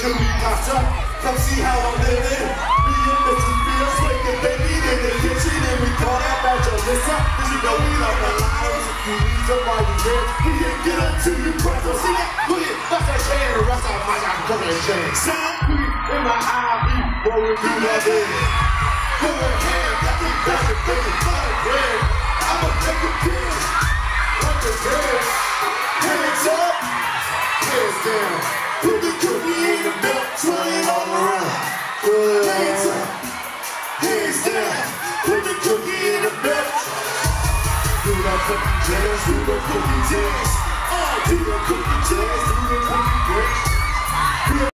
Judy pops up, come see how I'm living. Me and Mrs. Fields waking baby in the kitchen, and we call that batch of Lissa. Cause you know we love the lives. You need somebody there, we can get up to you quick. So see that? Look at that's that chair, the rest of my guys come and change. Sound in my eye, we rolling through that bed. Go ahead, got me back and baby, butter bread. I'ma take a pill, like the head. Hands up, hands down. Put the cookie in the milk, twirl it all around. Hands up, hands down. Put the cookie in the milk. Do the cookie jazz, do the cookie jazz. Do the cookie jazz, do the cookie jazz.